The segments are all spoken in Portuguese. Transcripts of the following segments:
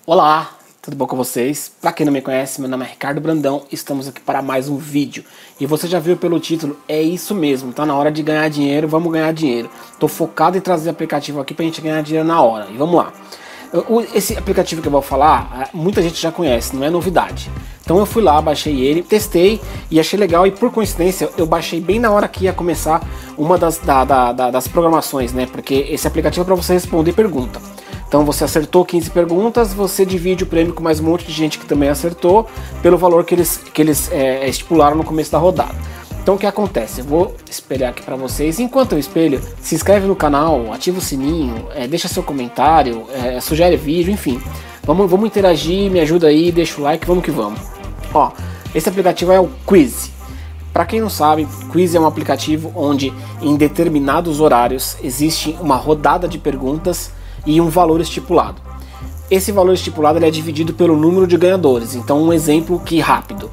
Olá, tudo bom com vocês? Para quem não me conhece, meu nome é Ricardo Brandão, estamos aqui para mais um vídeo. E você já viu pelo título, é isso mesmo, tá na hora de ganhar dinheiro, vamos ganhar dinheiro. Tô focado em trazer aplicativo aqui pra gente ganhar dinheiro na hora, e vamos lá. Esse aplicativo que eu vou falar, muita gente já conhece, não é novidade. Então eu fui lá, baixei ele, testei e achei legal, e por coincidência eu baixei bem na hora que ia começar uma das programações, né? Porque esse aplicativo é para você responder pergunta. Então você acertou 15 perguntas, você divide o prêmio com mais um monte de gente que também acertou, pelo valor que eles estipularam no começo da rodada. Então o que acontece? Eu vou espelhar aqui para vocês. Enquanto eu espelho, se inscreve no canal, ativa o sininho, deixa seu comentário, sugere vídeo, enfim. Vamos interagir, me ajuda aí, deixa o like, vamos que vamos. Ó, esse aplicativo é o Quiz. Para quem não sabe, Quiz é um aplicativo onde em determinados horários existe uma rodada de perguntas e um valor estipulado. Esse valor estipulado ele é dividido pelo número de ganhadores. Então um exemplo que rápido,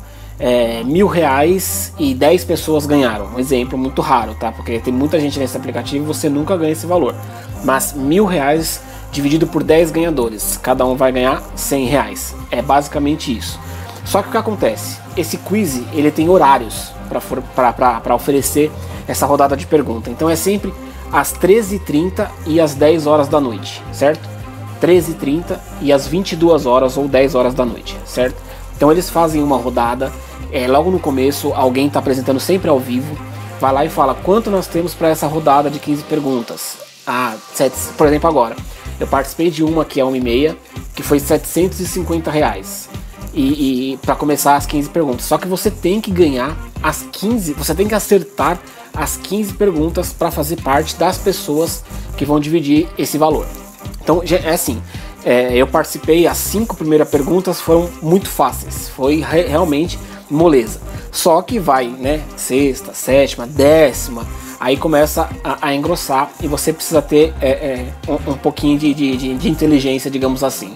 R$1.000 e 10 pessoas ganharam. Um exemplo muito raro, tá? Porque tem muita gente nesse aplicativo e você nunca ganha esse valor. Mas R$1.000 dividido por 10 ganhadores, cada um vai ganhar R$100. É basicamente isso. Só que o que acontece? Esse quiz ele tem horários para oferecer essa rodada de pergunta. Então é sempre às 13h30 e às 10 horas da noite, certo? 13h30 e às 22 horas ou 10 horas da noite, certo? Então eles fazem uma rodada, logo no começo alguém está apresentando sempre ao vivo, vai lá e fala quanto nós temos para essa rodada de 15 perguntas. Por exemplo, agora eu participei de uma que é 1h30, que foi R$750 e para começar as 15 perguntas. Só que você tem que ganhar as 15, você tem que acertar as 15 perguntas para fazer parte das pessoas que vão dividir esse valor. Então é assim, eu participei, as 5 primeiras perguntas foram muito fáceis, foi realmente moleza. Só que vai, né, sexta, sétima, décima, aí começa a engrossar e você precisa ter um pouquinho de inteligência, digamos assim.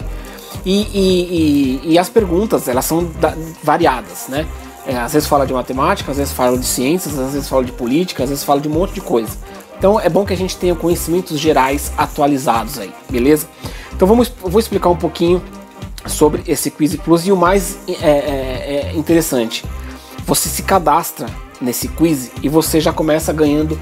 E as perguntas, elas são variadas, né? Às vezes fala de matemática, às vezes fala de ciências, às vezes fala de política, às vezes fala de um monte de coisa. Então é bom que a gente tenha conhecimentos gerais atualizados aí, beleza? Então vou explicar um pouquinho sobre esse Quiz Plus e o mais interessante. Você se cadastra nesse quiz e você já começa ganhando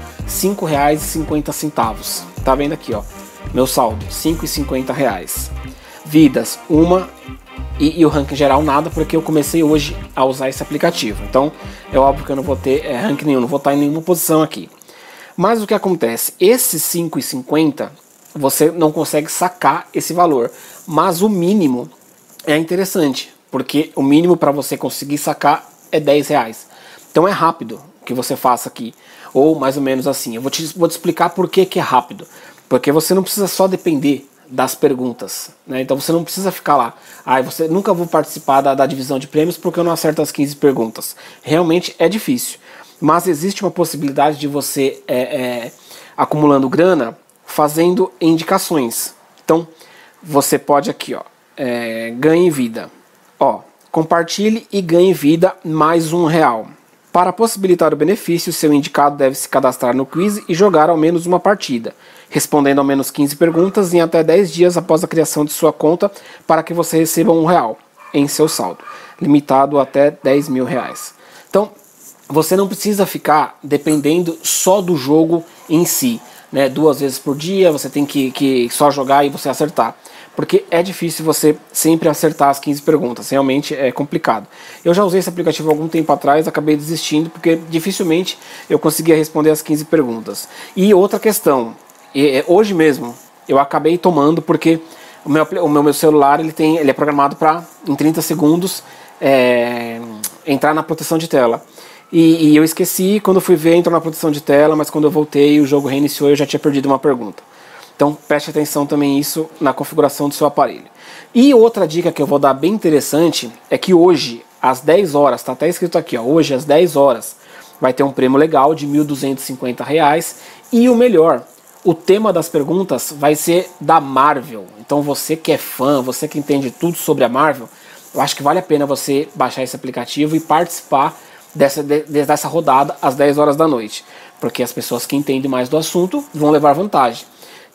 R$5,50. Tá vendo aqui, ó? Meu saldo, R$5,50. Vidas, uma. E o ranking geral nada, porque eu comecei hoje a usar esse aplicativo. Então é óbvio que eu não vou ter ranking nenhum, não vou estar em nenhuma posição aqui. Mas o que acontece? Esses R$5,50 você não consegue sacar esse valor. Mas o mínimo é interessante, porque o mínimo para você conseguir sacar é R$10. Então é rápido que você faça aqui. Ou mais ou menos assim. Eu vou te explicar por que é rápido. Porque você não precisa só depender das perguntas, né? Então você não precisa ficar lá, você nunca vou participar da divisão de prêmios porque eu não acerto as 15 perguntas. Realmente é difícil, mas existe uma possibilidade de você acumulando grana fazendo indicações. Então você pode aqui, ó, ganhe vida, ó, compartilhe e ganhe vida mais R$1. Para possibilitar o benefício, seu indicado deve se cadastrar no quiz e jogar ao menos uma partida, respondendo ao menos 15 perguntas em até 10 dias após a criação de sua conta, para que você receba R$1 em seu saldo, limitado até R$10.000. Então, você não precisa ficar dependendo só do jogo em si, né? 2 vezes por dia, você tem que só jogar e você acertar. Porque é difícil você sempre acertar as 15 perguntas, realmente é complicado. Eu já usei esse aplicativo há algum tempo atrás, acabei desistindo, porque dificilmente eu conseguia responder as 15 perguntas. E outra questão, hoje mesmo eu acabei tomando, porque o meu celular ele é programado para em 30 segundos entrar na proteção de tela. E eu esqueci, quando fui ver entrou na proteção de tela, mas quando eu voltei o jogo reiniciou e eu já tinha perdido uma pergunta. Então preste atenção também isso na configuração do seu aparelho. E outra dica que eu vou dar bem interessante é que hoje, às 10 horas, está até escrito aqui, ó, hoje às 10 horas, vai ter um prêmio legal de R$1.250. E o melhor, o tema das perguntas vai ser da Marvel. Então você que é fã, você que entende tudo sobre a Marvel, eu acho que vale a pena você baixar esse aplicativo e participar dessa rodada às 10 horas da noite. Porque as pessoas que entendem mais do assunto vão levar vantagem.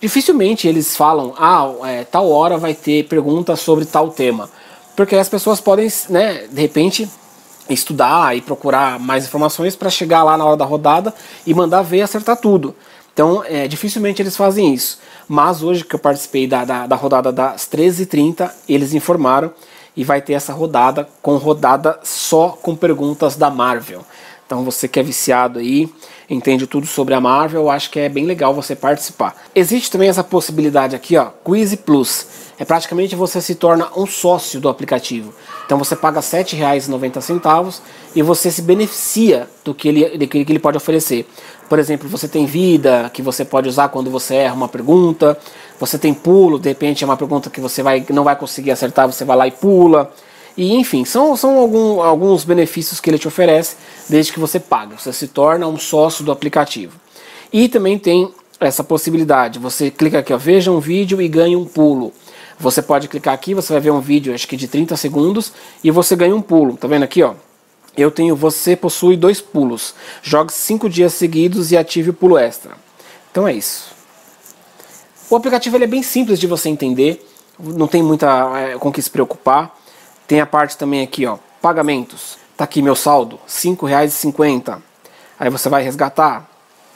dificilmente eles falam, tal hora vai ter perguntas sobre tal tema. Porque as pessoas podem, né, de repente, estudar e procurar mais informações para chegar lá na hora da rodada e mandar ver e acertar tudo. Então, dificilmente eles fazem isso. Mas hoje que eu participei da rodada das 13h30, eles informaram e vai ter essa rodada só com perguntas da Marvel. Então você que é viciado aí, entende tudo sobre a Marvel, eu acho que é bem legal você participar. Existe também essa possibilidade aqui, ó, Quiz Plus. É praticamente você se torna um sócio do aplicativo. Então você paga R$ 7,90 e você se beneficia do que ele pode oferecer. Por exemplo, você tem vida que você pode usar quando você erra uma pergunta. Você tem pulo, de repente é uma pergunta que você não vai conseguir acertar, você vai lá e pula. E enfim, são alguns benefícios que ele te oferece desde que você paga. Você se torna um sócio do aplicativo. E também tem essa possibilidade. Você clica aqui, ó, veja um vídeo e ganha um pulo. Você pode clicar aqui, você vai ver um vídeo, acho que de 30 segundos, e você ganha um pulo. Tá vendo aqui, ó? Você possui 2 pulos. Jogue 5 dias seguidos e ative o pulo extra. Então é isso. O aplicativo ele é bem simples de você entender, não tem muita com que se preocupar. Tem a parte também aqui, ó, pagamentos. Tá aqui meu saldo, R$ 5,50. Aí você vai resgatar.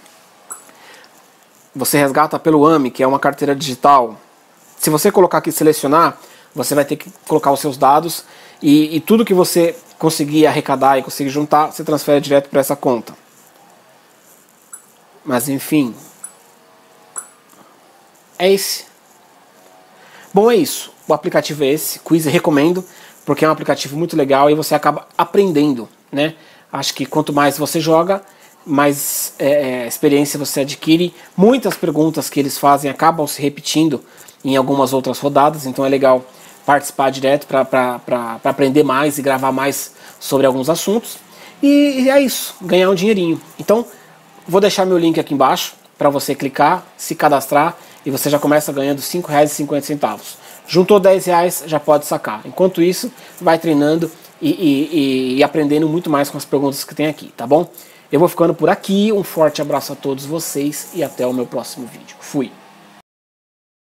Você resgata pelo AMI, que é uma carteira digital. Se você colocar aqui selecionar, você vai ter que colocar os seus dados e tudo que você conseguir arrecadar e conseguir juntar, você transfere direto para essa conta. Mas enfim, é esse. Bom, é isso. O aplicativo é esse, Quiz, recomendo, porque é um aplicativo muito legal e você acaba aprendendo, né? Acho que quanto mais você joga, mais experiência você adquire. Muitas perguntas que eles fazem acabam se repetindo em algumas outras rodadas, então é legal participar direto para aprender mais e gravar mais sobre alguns assuntos. E é isso, ganhar um dinheirinho. Então, vou deixar meu link aqui embaixo para você clicar, se cadastrar e você já começa ganhando R$ 5,50. Juntou R$10, já pode sacar. Enquanto isso, vai treinando e aprendendo muito mais com as perguntas que tem aqui, tá bom? Eu vou ficando por aqui, um forte abraço a todos vocês e até o meu próximo vídeo. Fui!